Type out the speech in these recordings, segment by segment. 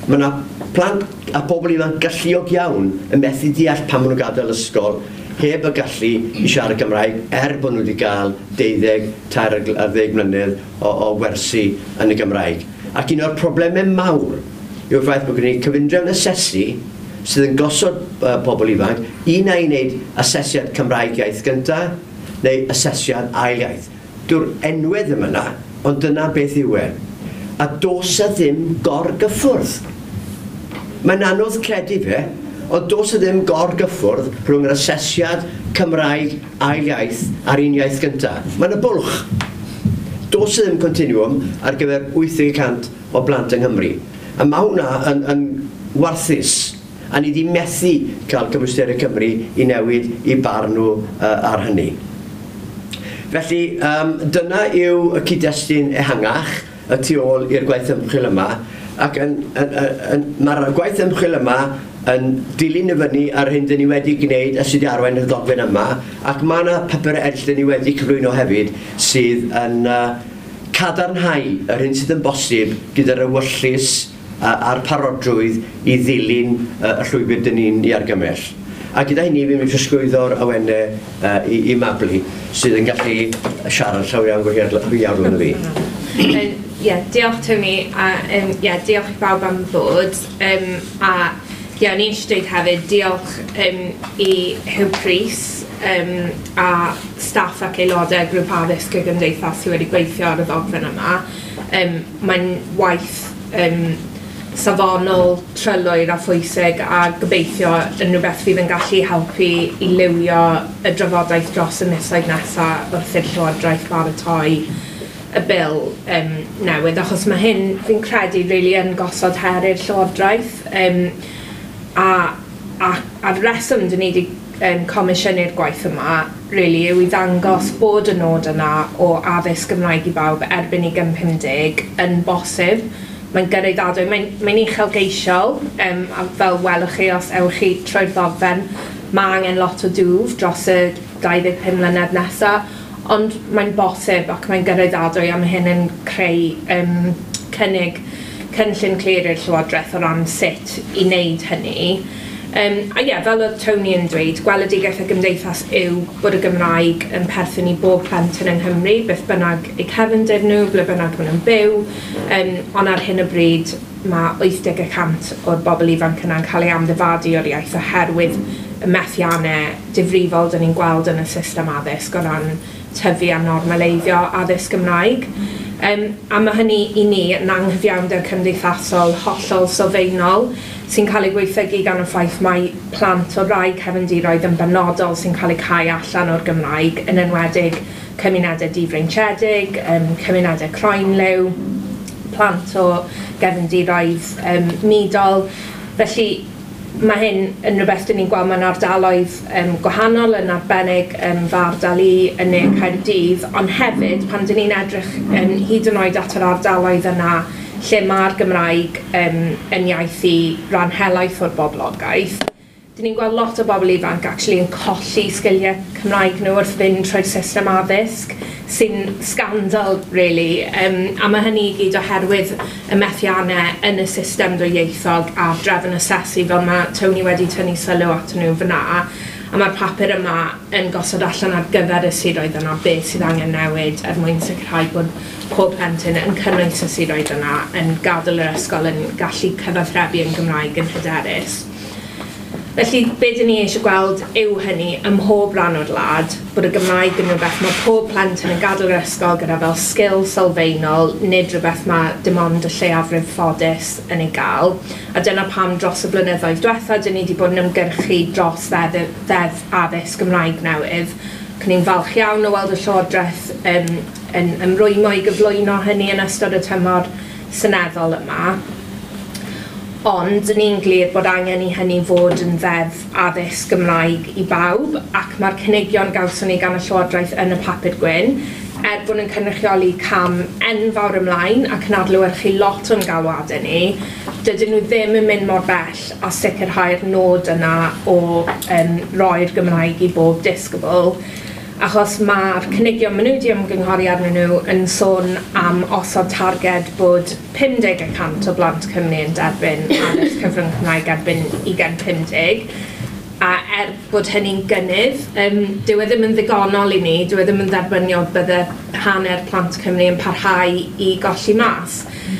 Mae yna plant a pobl ifanc galluog iawn yn methu deall pan maen nhw'n gadael ysgol heb y gallu i siarad Gymraeg bod nhw wedi cael 12 mlynedd o wersi yn y Gymraeg. Ac un o'r problemau mawr yw'r ffaith bod gen i cyfundrefn asesu sydd yn gosod pobl ifanc i wneud asesiad Cymraeg iaith gyntaf neu asesiad ail iaith. Dyw'r enwau ddim yna, ond dyna beth yw e. A dos y ddim gorgyffwrdd. Mae'n anodd credu fe, ond dos y ddim gorgyffwrdd rhwng yr asesiad Cymraeg ail iaith a'r un iaith gyntaf. Mae'n y bwlch. Dos y ddim continuum ar gyfer 80% o blant yng Nghymru. A mae hwnna yn warthus. A ni wedi methu cael Cymwysterau Cymru i newid i barn nhw ar hynny. Felly, dyna yw y cyd-destun ehangach y tu ôl i'r gwaith ymchwil yma, ac mae'r gwaith ymchwil yma yn dilyn y fyny ar hyn dyn ni wedi gwneud sydd wedi arwain y ddogfen yma, ac mae yna papurau eraill dyn ni wedi cyflwyno hefyd sydd yn cadarnhau yr hyn sydd yn bosib gyda'r ewyllys a'r parodrwydd i ddilyn y llwybr dyn ni'n ei argymell. A gyda hynny fi'n mynd trosglwyddo'r awennau i Mabli sydd yn gallu siarad llawer iawn yn y fi. Diolch Toni, a diolch i bawb am ddod. A o'n i'n dweud hefyd, diolch i Hyw Pris a staff ac aelodau grŵp Addysg Gymdeithas sydd wedi gweithio ar y ddogfen yma. Mae'n waith safonol, trylwyr a phwysig a gobeithio yn rhywbeth fydd yn gallu helpu i liwio y drafodaeth dros y misoedd nesaf wrth i'r Llywodraeth baratoi y bil newydd, achos mae hyn fi'n credu yn gosod her i'r Llywodraeth a'r reswm dyn ni wedi comisiynu'r gwaith yma yw i ddangos bod y nod yna o addysg Gymraeg i bawb erbyn i 50 yn bosib. Mae'n gyraeddadwy, mae'n uchelgeisiol, a fel welwch chi os ewch chi trwy'r ddogfen, mae angen lot o dwf dros y 25 mlynedd nesaf, ond mae'n bosib ac mae'n gyraeddadwy a mae hyn yn creu cynllun clir i'r Llywodraeth o ran sut i wneud hynny. Fel oedd Toni yn dweud, gweledigaeth y Gymdeithas yw bod y Gymraeg yn perthyn i bob plentyn yng Nghymru, beth bynnag eu cefndir nhw, ble bynnag maen nhw'n byw, ond ar hyn o bryd mae 80% o'r bobl ifanc yna'n cael ei amddifadu o'r iaith oherwydd y methiannau difrifol dyn ni'n gweld yn y system addysg o ran tyfu a normaleiddio addysg Gymraeg. A mae hynny i ni yn anghyfiawnder cymdeithasol hollol sylfaenol sy'n cael ei gweithygu gan y ffaith mae plant o rai cefndiroedd yn benodol sy'n cael eu cau allan o'r Gymraeg, yn enwedig cymunedau difreintiedig, cymunedau croenliw, plant o gefndiroedd mudol. Felly mae hyn yn rhywbeth dyn ni'n gweld mewn ardaloedd gwahanol yn arbennig fy ardal i yn Ne Caerdydd, ond hefyd pan dyn ni'n edrych hyd yn oed at yr ardaloedd yna lle mae'r Gymraeg yn iaith i ran helaeth o'r boblogaeth. Dyn ni'n gweld lot o bobl ifanc yn colli sgiliau Cymraeg nhw wrth fynd trwy'r system addysg, sy'n scandal, a mae hynny i gyd oherwydd y methiannau yn y system dwyieithog a drefn asesu fel mae Toni wedi tynnu sylw atyn nhw fyna, a mae'r papur yma yn gosod allan ar gyfer y siroedd yna beth sydd angen newid mwyn sicrhau bod pob plentyn yn cynnwys y siroedd yna yn gadael yr ysgol yn gallu cyfathrebu yn Gymraeg yn hyderus. Felly, be dyn ni eisiau gweld yw hynny ym mhob ran o'r wlad, bod y Gymraeg yn rhywbeth mae pob plentyn yn gadael yr ysgol gyda fel sgil sylfaenol, nid rhywbeth mae dim ond y lleiafrif ffodus yn ei gael. A dyna pam dros y blynyddoedd diwethaf, dyn ni wedi bod yn ymgyrchu dros ddeddf addysg Gymraeg newydd. Ni'n falch iawn o weld y Llywodraeth yn ymrwymo i gyflwyno hynny yn ystod y tymor seneddol yma. Ond ni'n glir bod angen i hynny fod yn ddeddf addysg Gymraeg i bawb, ac mae'r cynigion gawson ni gan y Llywodraeth yn y papur gwyn, bod yn cynrychioli cam enfawr ymlaen ac yn adlewyrchu lot o'n galwadau ni, dydyn nhw ddim yn mynd mor bell a sicrhau'r nod yna o rhoi'r Gymraeg i bob disgybl. achos mae'r cynigion maen nhw wedi ymgynghori arnyn nhw yn sôn am osod targed bod 50% o blant Cymru yn derbyn addysg cyfrwng Cymraeg erbyn 2050. A bod hynny'n gynnydd, dyw e ddim yn ddigonol i ni, dyw e ddim yn dderbyniol bydde hanner plant Cymru yn parhau i golli mas.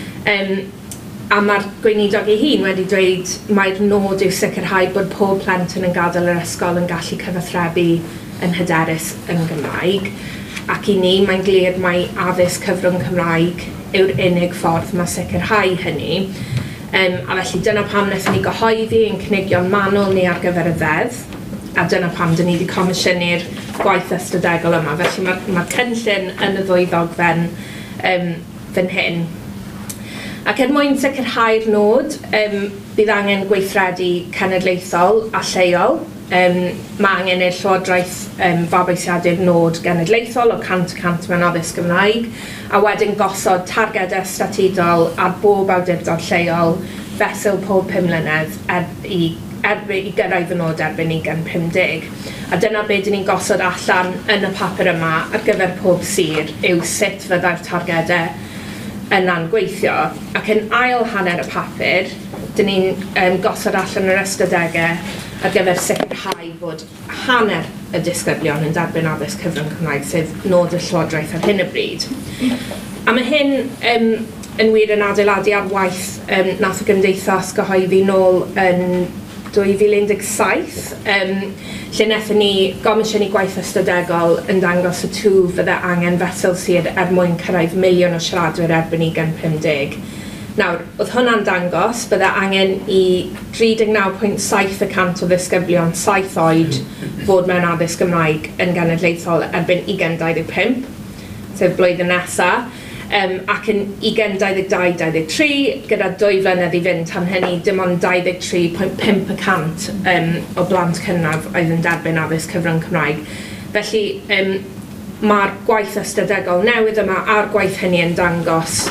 A mae'r gweinidog ei hun wedi dweud mae'r nod yw sicrhau bod pob plentyn yn gadael yr ysgol yn gallu cyfathrebu yn hyderus yn Gymraeg. Ac i ni, mae'n glir mai addysg cyfrwng Cymraeg yw'r unig ffordd mae sicrhau hynny. A felly dyna pam wnaethon ni gyhoeddi ein cynigion manwl ni ar gyfer y ddeddf, a dyna pam dyn ni wedi comisiynu'r gwaith ystadegol yma. Felly mae'r cynllun yn y ddwy ddogfen fan hyn. Ac mwyn sicrhau'r nod, bydd angen gweithredu cenedlaethol a lleol. Mae angen i'r Llywodraeth fabwysiadu'r nod genedlaethol o 100% mewn addysg Gymraeg, a wedyn gosod targedau statudol ar bob awdurdod lleol fesul pob 5 mlynedd i gyrraedd y nod erbyn 2050. A dyna beth dyn ni'n gosod allan yn y papur yma ar gyfer pob sir yw sut fyddai'r targedau yna'n gweithio. Ac yn ail hanner y papur, dyn ni'n gosod allan yr ystadegau ar gyfer sicrhau bod hanner y disgyblion yn derbyn addysg cyfrwng Cymraeg, sef nod y Llywodraeth ar hyn o bryd. A mae hyn yn wir yn adeiladu ar waith nath y Gymdeithas gyhoeddi nôl yn 2017, lle wnaethon ni gomisiynu gwaith ystadegol yn dangos y twf fydde angen fesul sir mwyn cyrraedd 1 miliwn o siaradwyr erbyn 2050. Nawr, oedd hwnna'n dangos bydde angen i 39.7% o ddisgyblion 7 oed fod mewn addysg Gymraeg yn genedlaethol erbyn 2025, sef blwyddyn nesaf, ac yn 2022-23, gyda 2 flynedd i fynd tan hynny, dim ond 23.5% o blant cynradd oedd yn derbyn addysg cyfrwng Cymraeg. Felly, mae'r gwaith ystadegol newydd yma a'r gwaith hynny yn dangos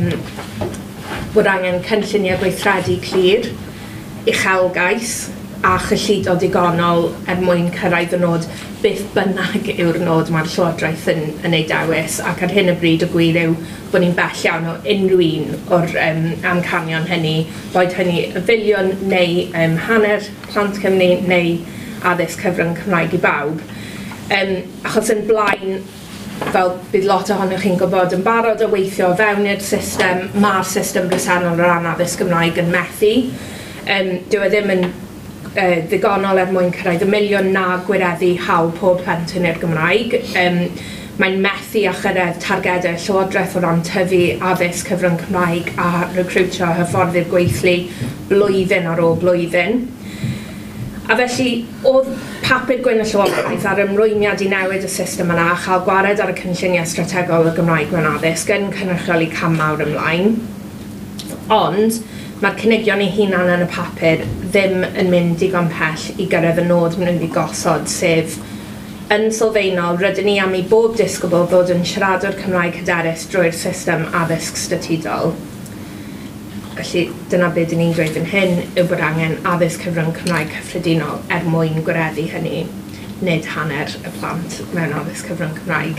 bod angen cynlluniau gweithredu clir, uchelgais a chyllido digonol mwyn cyrraedd y nod beth bynnag yw'r nod mae'r Llywodraeth yn ei dewis, ac ar hyn o bryd y gwir yw bod ni'n bell iawn o unrhyw un o'r amcanion hynny, boed hynny y filiwn neu hanner plant Cymru neu addysg cyfrwng Cymraeg i bawb. Achos yn blaen, fel bydd lot ohonoch chi'n gwybod yn barod o weithio fewn i'r system, mae'r system bresennol o ran addysg Gymraeg yn methu. Dyw e ddim yn ddigonol mwyn cyrraedd 1 miliwn na gwireddu hawl pob plentyn i'r Gymraeg. Mae'n methu a chyrraedd targedau Llywodraeth o ran tyfu addysg cyfrwng Cymraeg a recrwtio hyfforddi'r gweithlu blwyddyn ar ôl blwyddyn. A felly, oedd papur gwyn y Llywodraeth ar ymrwymiad i newid y system yna a chael gwared ar y cynlluniau strategol y Gymraeg mewn addysg yn cynrychioli cam mawr ymlaen. Ond, mae'r cynigion eu hunan yn y papur ddim yn mynd digon pell i gyrraedd y nod maen nhw wedi gosod, sef yn sylfaenol, rydyn ni am i bob disgybl fod yn siaradwr Cymraeg hyderus drwy'r system addysg statudol. Felly, dyna beth dyn ni'n dweud fan hyn yw bod angen addysg cyfrwng Cymraeg cyffredinol mwyn gwireddu hynny, nid hanner y plant mewn addysg cyfrwng Cymraeg.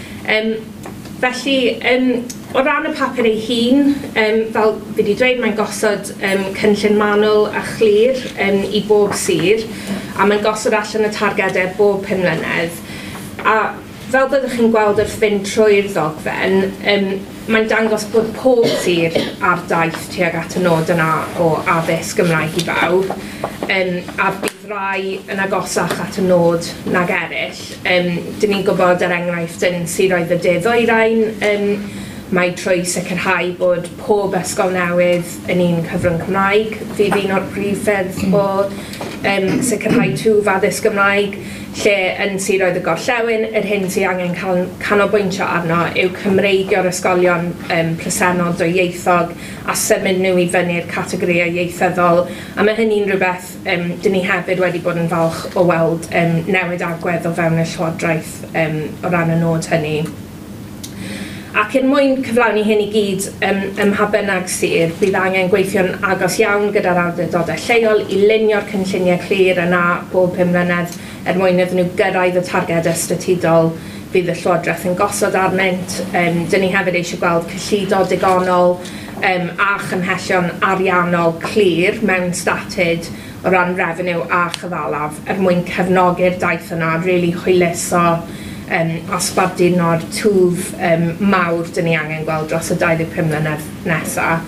Felly, o ran y papur ei hun, fel fi wedi dweud, mae'n gosod cynllun manwl a chlir i bob sir, a mae'n gosod allan y targedau bob 5 mlynedd. A fel byddwch chi'n gweld wrth fynd trwy'r ddogfen, mae'n dangos bod pob sir ar daith tuag at y nod yna o addysg Gymraeg i bawb, a bydd rai yn agosach at y nod nag eraill. Dyn ni'n gwybod enghraifft yn Cyrraedd y Ddwyrain, mae trwy sicrhau bod pob ysgol newydd yn un cyfrwng Cymraeg. Fydd un o'r brif ffyrdd o sicrhau twf addysg Gymraeg, lle yn Cyrraedd y Gorllewin, yr hyn sy'n angen canolbwyntio arno yw Cymreigio'r ysgolion presennol dwyieithog a symud nhw i fyny'r categoriau ieithyddol. A mae hynny'n rhywbeth dyn ni hefyd wedi bod yn falch o weld newid agwedd o fewn y Llywodraeth o ran y nod hynny. Ac mwyn cyflawni hyn I gyd ym mha bynnag sir, bydd angen gweithio'n agos iawn gyda'r awdurdodau lleol I lunio'r cynlluniau clir yna bob 5 mlynedd mwyn iddyn nhw gyrraedd y targedau statudol bydd y Llywodraeth yn gosod arnynt. Dyn ni hefyd eisiau gweld cyllido digonol a chymhellion ariannol clir mewn statud o ran refeniw a chyfalaf mwyn cefnogi'r daith yna, really hwyluso asbardino'r twf mawr dyn ni angen gweld dros y 25 mlynedd nesaf.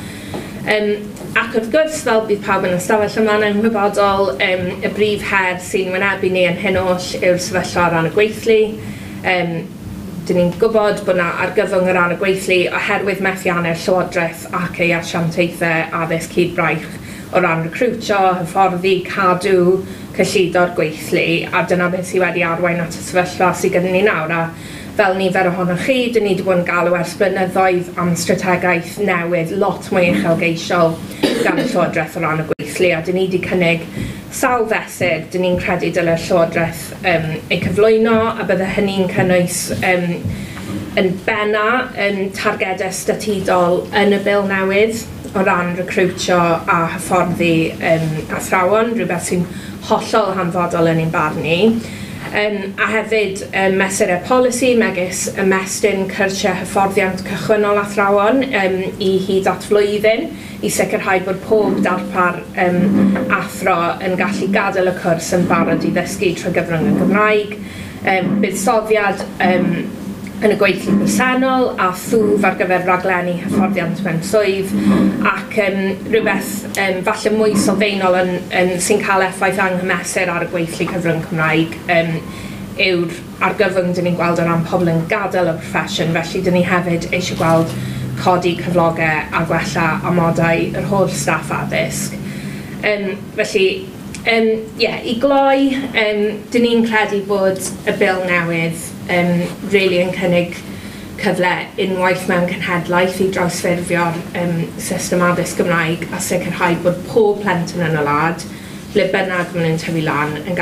Ac wrth gwrs, fel bydd pawb yn ystafell yma yn ymwybodol, y brif her sy'n wynebu ni yn hyn oll yw'r sefyllfa o ran y gweithlu. Dyn ni'n gwybod bod yna argyfwng o ran y gweithlu oherwydd methiannau'r Llywodraeth ac ei asiantaethau addysg cydbraich o ran recrwtio, hyfforddi, cadw, cyllido'r gweithlu, a dyna beth sydd wedi arwain at y sefyllfa sydd gyda ni nawr. A fel nifer ohonoch chi, dyn ni wedi bod yn galw ers blynyddoedd am strategaeth newydd lot mwy uchelgeisiol gan y Llywodraeth o ran y gweithlu, a dyn ni wedi cynnig sawl fesur. Dyn ni'n credu dylai'r Llywodraeth ei cyflwyno, a bydde hynny'n cynnwys yn benna targedau statudol yn y bil newydd o ran recrwtio a hyfforddi athrawon, rhywbeth sy'n hollol hanfodol yn ein barn ni. A hefyd mesurau polisi megis ymestyn cyrsiau hyfforddiant cychwynnol athrawon I hyd at flwyddyn I sicrhau bod pob darpar athro yn gallu gadael y cwrs yn barod I ddysgu trwy gyfrwng y Gymraeg. Buddsoddiad yn y gweithlu presennol a thwf ar gyfer raglenni hyfforddiant mewn swydd ac rhywbeth falle mwy sylfaenol sy'n cael effaith anghymesur ar y gweithlu cyfrwng Cymraeg yw'r argyfwng dyn ni'n gweld o ran pobl yn gadael y proffesiwn, felly dyn ni hefyd eisiau gweld codi cyflogau a gwella amodau yr holl staff addysg. Felly, I gloi, dyn ni'n credu bod y bil newydd really yn cynnig cyfle unwaith mewn cenhedlaeth I drawsffurfio'r system addysg Gymraeg a sicrhau bod pob plentyn yn y wlad, ble bynnag maen nhw'n tyfu lan, yn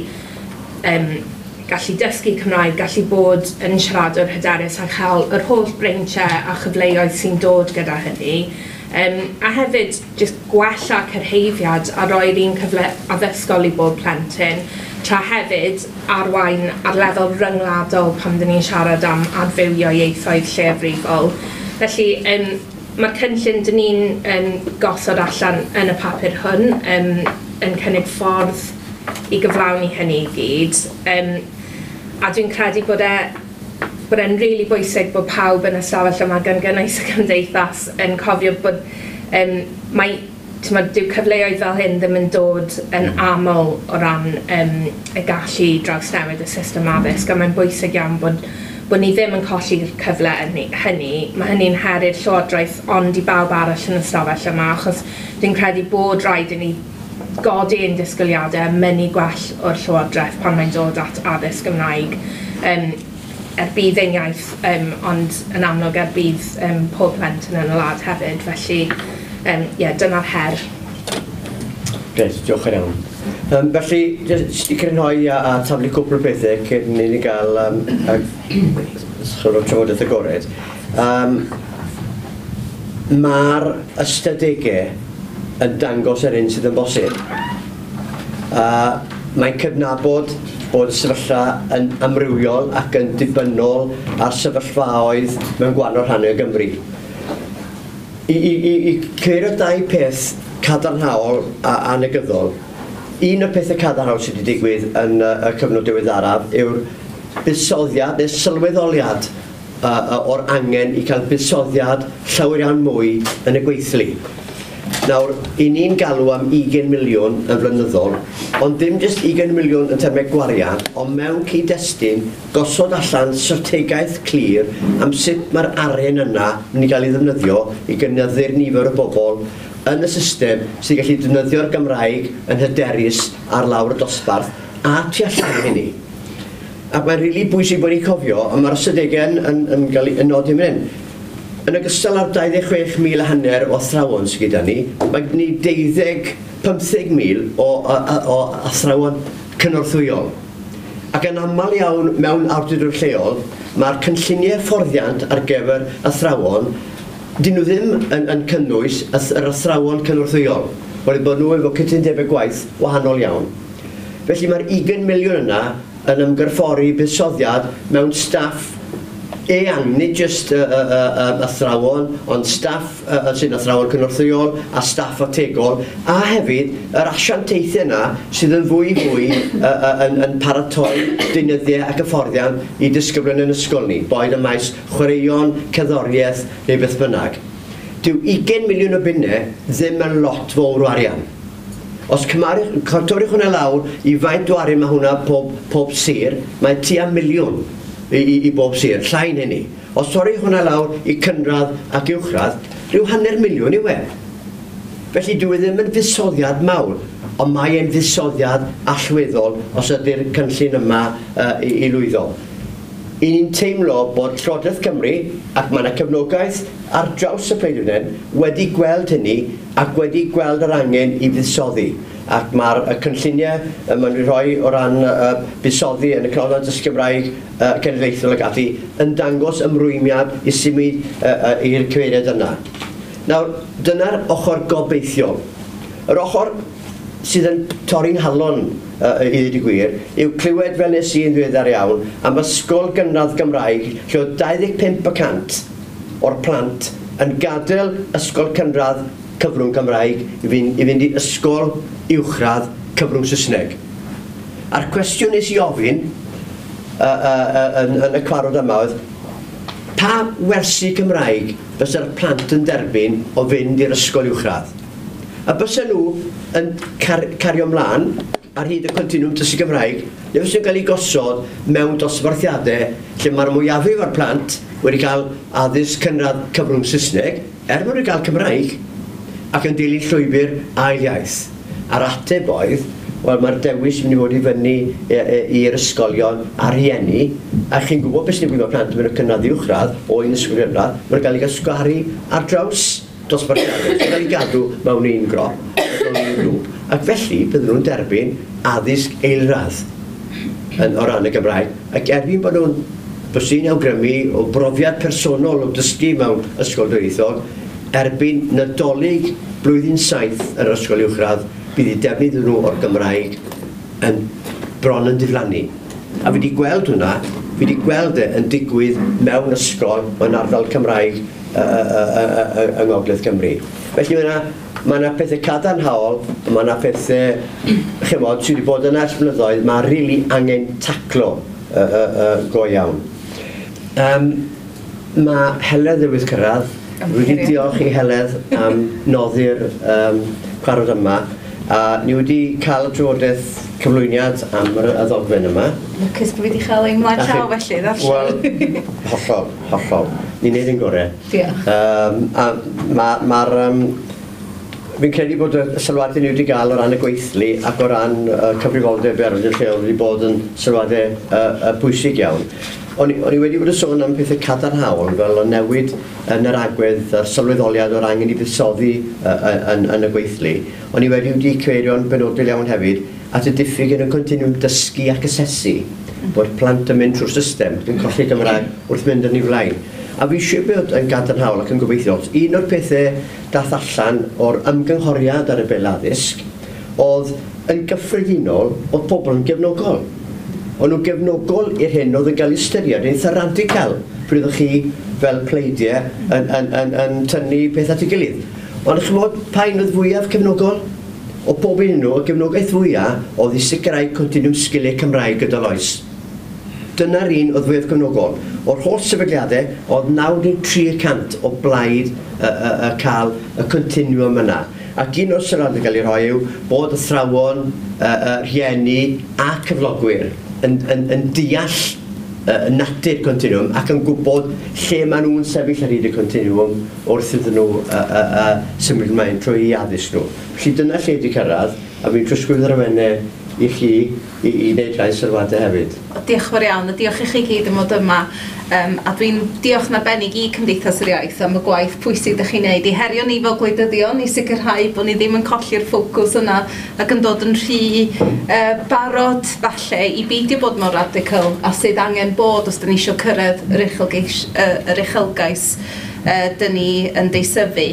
gallu dysgu Cymraeg, gallu bod yn siaradwr hyderus a chael yr holl breintiau a chyfleoedd sy'n dod gyda hynny. A hefyd, jyst gwella cyrhaeddiad a roi'r un cyfle addysgol I bob plentyn, tra hefyd arwain ar lefel ryngwladol pan dyn ni'n siarad am adfywio ieithoedd lleafrifol. Felly, mae'r cynllun dyn ni'n gosod allan yn y papur hwn yn cynnig ffordd I gyflawni hynny I gyd. A dwi'n credu bod e'n rili bwysig bod pawb yn ystafell yma gan gynnwys y Cymdeithas yn cofio bod dyw cyfleoedd fel hyn ddim yn dod yn aml o ran y gallu drawsnewid y system addysg, a mae'n bwysig iawn bod ni ddim yn colli'r cyfle hynny. Mae hynny'n heri'r Llywodraeth ond I bawb arall yn ystafell yma, achos dwi'n credu bod rhaid I ni godi ein disgwyliadau mynd I gwell o'r Llywodraeth pan mae'n dod at addysg Gymraeg. Bydd ein iaith, ond yn amlwg bydd pob plentyn yn y wlad hefyd, felly dyna'r her. Greit, diolch yn iawn. Felly, jyst I crynhoi a taflu cwpl o bethau cyn I ni gael trafodaeth agored. Mae'r ystadegau yn dangos yr un sydd yn bosib. Mae'n cyfnabod bod y sefyllfa yn amrywiol ac yn dibynnol ar sefyllfaoedd mewn gwahanol rhannau o Gymru. I ceir o dau peth cadarnhaol a negyddol, un o'r pethau cadarnhaol sydd wedi digwydd yn y cyfnod diweddaraf yw'r buddsoddiad neu sylweddoliad o'r angen I cael buddsoddiad llawer iawn mwy yn y gweithlu. Nawr, I ni'n galw am 20 miliwn yn flynyddol, ond dim jyst 20 miliwn yn termau gwariant, ond mewn cyd-destun gosod allan strategaeth clir am sut mae'r arian yna yn cael ei ddefnyddio I gynyddu'r nifer o bobl yn y system sy'n gallu defnyddio'r Gymraeg yn hyderus ar lawr y dosbarth a tu allan hynny. Ac mae'n rili bwysig bod ni'n cofio, ond mae'r ystadegau yn cael ei nodi mynd. Yn ogystal â'r 26,500 o athrawon sydd gyda ni, mae gyda ni 15,000 o athrawon cynorthwyol. Ac yn aml iawn mewn awdurdod lleol, mae'r cynlluniau fforddiant ar gyfer athrawon, dyn nhw ddim yn cynnwys yr athrawon cynorthwyol, wedi bod nhw efo cytundebau gwaith wahanol iawn. Felly mae'r 20 miliwn yna yn ymgyrffori buddsoddiad mewn staff eang, nid jyst athrawon, ond staff sy'n athrawon cynorthwyol a staff ategol, a hefyd yr asiantaethau yna sydd yn fwy yn paratoi deunyddiau ac hyfforddiant i disgyblion yn ysgol ni, boed y maes chwaraeon, cerddoriaeth neu beth bynnag. Dyw 20 miliwn o bunnau ddim yn lot fawr o arian. Os torriwch hwnna lawr i faint o arian mae hwnna pob sir, mae tua miliwn i bob sir, llain hynny. Os torri hwnna lawr i cynradd ac uwchradd, rhyw 100 miliwn i Felly dwi ddim yn fuddsoddiad mawr, ond mae e'n fuddsoddiad allweddol os ydy'r cynllun yma i lwyddo. Ni'n teimlo bod Llywodraeth Cymru, ac mae yna cefnogaeth ar draws y pleidrinen, wedi gweld hynny ac wedi gweld yr angen i fuddsoddi. Ac mae'r cynlluniau maen nhw'n rhoi o ran buddsoddi yn y Cynllun Addysg Gymraeg cenedlaethol ac ati yn dangos ymrwymiad i symud i'r cyfeiriad yna. Nawr, dyna'r ochr gobeithiol. Yr ochr sydd yn torri'n halon i ddweud y gwir yw clywed fel nes i'n ddiweddar iawn am ysgol gynradd Gymraeg lle oedd 25% o'r plant yn gadael ysgol cynradd cyfrwng Gymraeg i fynd i ysgol uwchradd cyfrwng Saesneg. A'r cwestiwn nes i ofyn yn y cyfarfod yma oedd pa wersi Cymraeg fysa'r plant yn derbyn o fynd i'r ysgol uwchradd? A bysa nhw yn cario ymlaen ar hyd y continwm dysgu Gymraeg, neu fysa'n cael ei gosod mewn dosbarthiadau lle mae'r mwyafrif o'r plant wedi cael addysg cynradd cyfrwng Saesneg, er mwyn cael Cymraeg, ac yn dilyn llwybr ail iaith. A'r ateb oedd, wel mae'r dewis yn mynd i fod i fyny i'r ysgolion a rhieni, a chi'n gwybod beth sy'n gwybod plant yn mynd o cynradd uwchradd o un ysgol gynradd, mae'n cael ei gasgwaru ar draws dosbarthiadau, mae'n cael ei gadw mewn un grop, mewn un grŵp, ac felly bydden nhw'n derbyn addysg eilradd o ran y Gymraeg, ac erbyn bod nhw'n bysyn awgrymu o brofiad personol o dysgu mewn ysgol dwyieithog, erbyn Nadolig blwyddyn 7 yr ysgol uwchradd, bydd i defnydd nhw o'r Gymraeg yn bron yn diflannu. A fi wedi gweld hwnna, fi wedi gweld yn digwydd mewn ysgol yn ardal Cymraeg yng Ngogledd Cymru. Felly mae yna pethau cadarnhaol, mae yna pethau chymod sydd wedi bod yna ers blynyddoedd, mae rili angen taclo go iawn. Mae Heledd Newydd Cyrraedd, wedi diolch i Heledd am noddi'r cyfarfod yma, a ni wedi cael y drafodaeth cyflwyniad am y ddogfen yma. Lwcus bod wedi cael ein mlaen llaw felly, ddarllen. Wel, hollol. Ni'n neud yn gorau. Fi'n credu bod y sylwadau ni wedi cael o ran y gweithlu ac o ran cyfrifoldeb erbyn lleol wedi bod yn sylwadau bwysig iawn. O'n i wedi bod yn sôn am pethau cadarnhaol fel o newid yn yr agwedd a'r sylweddoliad o'r angen i buddsoddi yn y gweithlu. O'n i wedi cyfeirio'n benodol iawn hefyd at y diffyg yn y continwm dysgu ac asesu bod plant yn mynd trwy'r system, yn colli Gymraeg wrth mynd yn ei flaen. A fi eisiau bod yn gadarnhaol ac yn gobeithio. Un o'r pethau dath allan o'r ymgynghoriad ar y bel addysg oedd yn gyffredinol oedd pobl yn gefnogol. O'n nhw gefnogol i'r hyn oedd yn cael ei ystyried yn eitha radical pryd o'ch chi fel pleidiau yn tynnu peth at ei gilydd. Ond chi'n bod pa un oedd fwyaf cefnogol? O bob un nhw, y gefnogaeth fwyaf oedd i sicrhau continwm sgiliau Cymraeg gyda loes. Dyna'r un oedd fwyaf cefnogol. O'r holl sefydliadau, oedd 93% o blaid cael y continwm yna. Ac un o'r sylwad yn cael ei rhoi yw bod athrawon, rhieni a cyflogwyr yn deall natur continwm ac yn gwybod lle maen nhw'n sefyll ar hyd y continwm wrth iddyn nhw symud ymlaen trwy i addysg nhw. Felly dyna lle wedi cyrraedd, a fi'n trosglwyddo'r awennau i chi i wneud rhai sylwadau hefyd. diolch fawr iawn, a diolch i chi gyd am fod yma. A dwi'n diolch yn arbennig i Cymdeithas yr Iaith am y gwaith pwysig ydych chi'n neud i herio ni fel gwleidyddion i sicrhau bod ni ddim yn colli'r ffocws yna ac yn dod yn rhy barod falle i beidio bod mor radical a sydd angen bod os dyn ni eisiau cyrraedd yr uchelgais dyn ni yn deisyfu.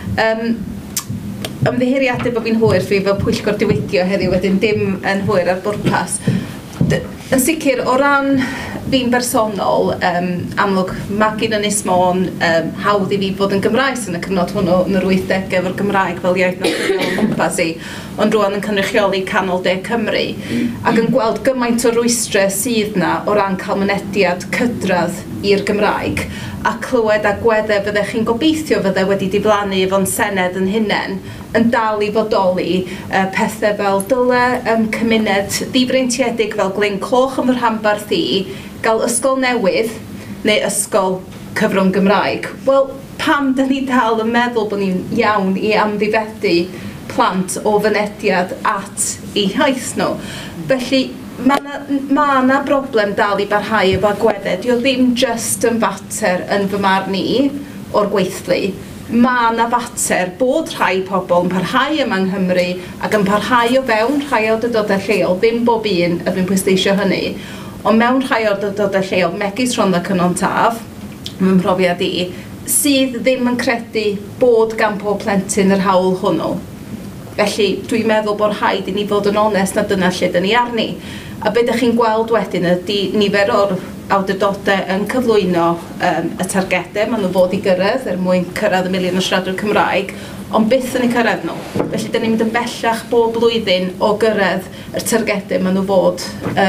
Ymddiheiriadu bod fi'n hwyr fi fel pwyllgor diwydio heddiw wedyn dim yn hwyr ar bwrpas. Yn sicr, o ran fi'n bersonol, amlwg mae gen Ynys Môn hawdd i fi fod yn Gymraes yn y cyfnod hwnnw yn yr 80au efo'r Gymraeg fel iaith naturiol yn gwmpas i, ond rwan yn cynrychioli canol de Cymru, ac yn gweld gymaint o rwystrau sydd na o ran cael mynediad cydradd i'r Gymraeg, a clywed a gweddau fyddech chi'n gobeithio fyddai wedi diflannu efo'n Senedd yn hunain, yn dal i fodoli pethau fel dyle cymuned ddifreintiedig fel Glyn Coch yn fy rhanbarth i gael ysgol newydd neu ysgol cyfrwng Gymraeg. Wel, pam dyn ni dal yn meddwl bod ni'n iawn i amddifedu plant o fynediad at eu haith nhw. Felly, mae yna broblem dal i barhau efo agweddau. Dio ddim just yn fater yn fy marn i o'r gweithlu. Mae yna fater bod rhai pobl yn parhau yma yng Nghymru ac yn parhau o fewn rhai awdurdodau lleol, ddim bob un a dwi'n pwysleisio hynny, ond mewn rhai awdurdodau lleol, megis Rhondda Cynon Taf, mewn profiad i, sydd ddim yn credu bod gan pob plentyn yr hawl hwnnw. Felly, dwi'n meddwl bod rhaid i ni fod yn onest na dyna lle dyn ni arni. A beth ydych chi'n gweld wedyn ydy nifer o'r awdurdodau yn cyflwyno y targedau maen nhw fod i gyrraedd mwyn cyrraedd y miliwn o siaradwyr Cymraeg, ond byth yn eu cyrraedd nhw. Felly, dyn ni'n mynd yn bellach bob blwyddyn o gyrraedd yr targedau maen nhw fod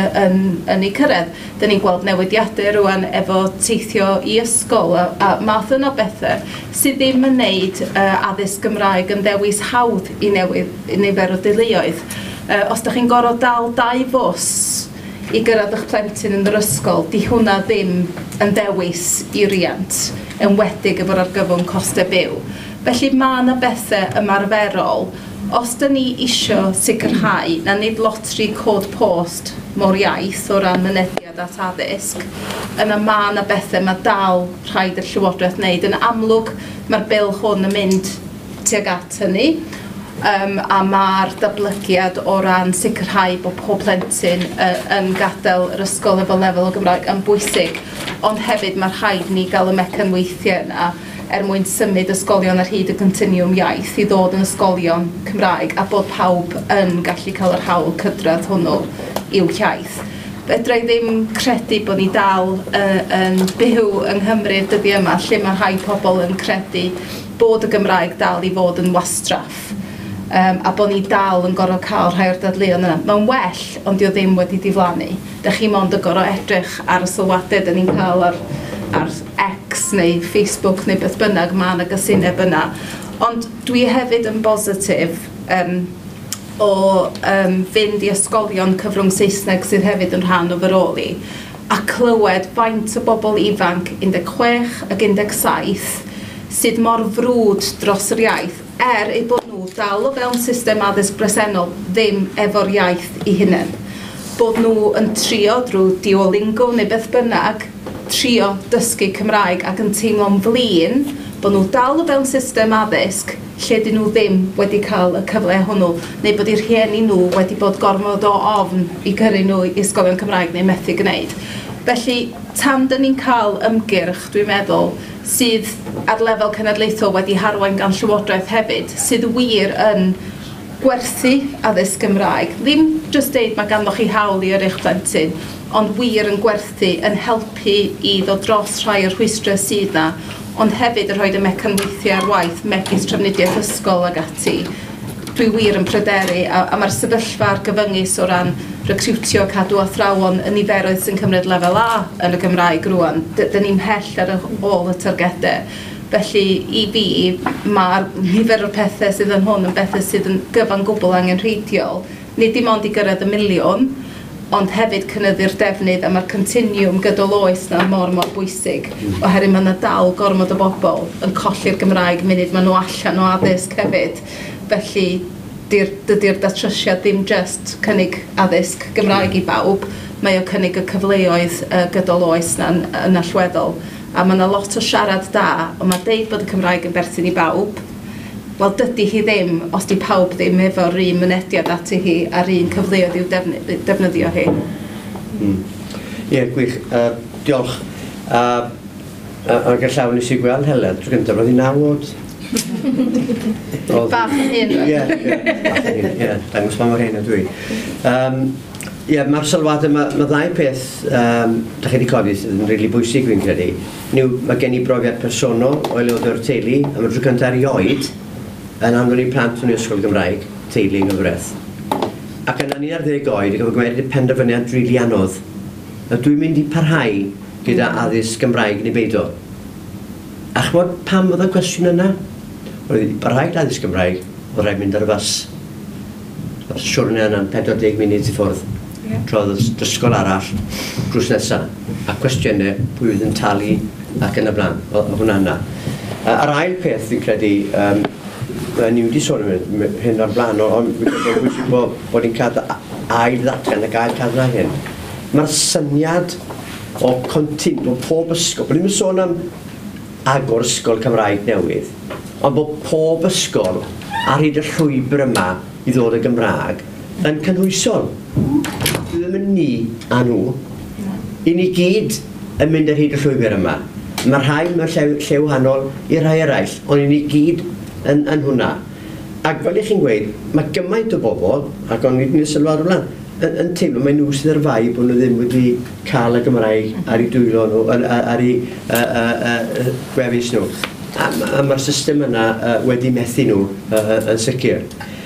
yn eu cyrraedd. Dyn ni'n gweld newidiadau rwan efo teithio i ysgol a math yno bethau sydd ddim yn neud addysg Gymraeg yn ddewis hawdd i nifer o deuluoedd. Os ydych chi'n gorfod dal 2 fws i gyrraedd eich plentyn yn yr ysgol, di hwnna ddim yn dewis i riant, enwedig efo'r argyfwng costau byw. Felly mae yna bethau ymarferol. Os dyn ni isio sicrhau na nid lotri cod post mor iaith o ran mynediad at addysg, yna mae yna bethau mae dal rhaid y Llywodraeth wneud. Yn amlwg mae'r bil hwn yn mynd tuag at hynny. A mae'r datblygiad o ran sicrhau bod pob plentyn yn gadael yr ysgol efo lefel o Gymraeg yn bwysig, ond hefyd mae rhaid ni gael y mecanweithiau yna mwyn symud ysgolion ar hyd y continiwm iaith i ddod yn ysgolion Cymraeg a bod pawb yn gallu cael yr hawl cydradd hwnnw i'w iaith. Fedra i ddim credu bod ni dal yn byw yng Nghymru dyddi yma lle mae rhai pobl yn credu bod y Gymraeg dal i fod yn wastraff. A bod ni dal yn gorfod cael rhai o'r dadleuon yna. Mae'n well, ond dio ddim wedi diflannu. Dych chi mond yn gorfod edrych ar y sylwadau dyn ni'n cael ar X neu Facebook neu beth bynnag, mae yna gysineb yna. Ond dwi hefyd yn bositif o fynd i ysgolion cyfrwng Saesneg sydd hefyd yn rhan o fy rôl i, a clywed faint o bobl ifanc 16 ac 17 sydd mor frwd dros yr iaith ei bod nhw dal o fewn system addysg bresennol ddim efo'r iaith i hunain. Bod nhw yn trio drwy Duolingo neu beth bynnag, trio dysgu Cymraeg ac yn teimlo'n flin bod nhw dal o fewn system addysg lle dyn nhw ddim wedi cael y cyfle hwnnw, neu bod i'r rhieni nhw wedi bod gormod o ofn i gyrru nhw i ysgolion Cymraeg neu methu gwneud. Felly, tan dyn ni'n cael ymgyrch, dwi'n meddwl, sydd ar lefel cenedlaethol wedi harwain gan Llywodraeth hefyd, sydd wir yn gwerthu addysg Gymraeg. Ddim jyst deud mae ganddoch chi hawl i eich plentyn, ond wir yn gwerthu, yn helpu i ddod dros rhai o'r rhwystrau sydd na, ond hefyd yn rhoi y mecanweithiau ar waith megis trafnidiaeth ysgol ag ati. Dwi wir yn pryderu, a mae'r sefyllfa argyfyngus o ran recrwtio cadw athrawon y niferoedd sy'n cymryd lefel A yn y Gymraeg rwan. Dyn ni'n mhell ar ôl y targedau. Felly, i fi, mae'r nifer o'r pethau sydd yn hwn yn bethau sydd yn gyfan gwbl angenrheidiol. Nid dim ond i gyrraedd y miliwn, ond hefyd cynnyddu'r defnydd a mae'r continiwm gydol oes na mor bwysig. Oherwydd mae yna dal gormod o bobl yn colli'r Gymraeg munud maen nhw allan o addysg hefyd. Felly, dydy'r datrysiad ddim just cynnig addysg Gymraeg i bawb, mae o cynnig y cyfleoedd gydol oes yn allweddol. A mae yna lot o siarad da, ond mae deud bod y Cymraeg yn berthyn i bawb. Wel, dydy hi ddim, os di pawb ddim efo'r un mynediad ati hi a'r un cyfleoedd i'w defnyddio hi. Ie, gwych. Diolch. Ac allaw nes i gweld Heledd, tro gyntaf, roedd hi 9 oed. Bach yn hyn. Ie, dangos ma mor hyn ydw i. Ie, mae'r sylwadau, mae ddau peth da chi wedi codi sydd yn rili bwysig fi'n credu. Mae gen i brofiad personol o aelodau'r teulu, a mae'r tro gyntaf erioed yn anfon i plant yn y ysgol Gymraeg, teulu yng Nghyfraith. Ac yna ni ar 10 oed, i gyfod gwneud penderfyniad rili anodd. A dwi'n mynd i parhau gyda addysg Gymraeg neu beido. A chmod pam oedd y cwestiwn yna? Oedd wedi parhau gyda addysg Gymraeg, oedd rhaid mynd ar y fas. Oedd siwrna yna'n 40 munud i ffwrdd. Troedd y ysgol arall, drws nesaf. A cwestiynau, pwy oedd yn talu ac yn y blaen. Oedd hwnna yna. A'r ail peth fi'n credu, ni wedi sôn am hyn o'r blaen, ond fi'n credu bwysig bod ni'n cael ail ddatgan ac ail cael yna hyn. Mae'r syniad o pob ysgol, bod ni'n sôn am agor ysgol Cymraeg newydd, ond bod pob ysgol ar hyd y llwybr yma i ddod y Gymraeg yn cynhwysol. Ddim yn ni a nhw. I ni gyd yn mynd ar hyd y llwybr yma. Mae rhai mewn lle wahanol i rhai eraill, ond i ni gyd yn hwnna. Ac fel i chi'n gweud, mae gymaint o bobl, ac ond ni'n sylwad o blaen, yn teimlo mae nhw sydd ar fai bod nhw ddim wedi cael y Gymraeg ar eu dwylo nhw, ar eu gwefus nhw. A mae'r system yna wedi methu nhw yn sicr.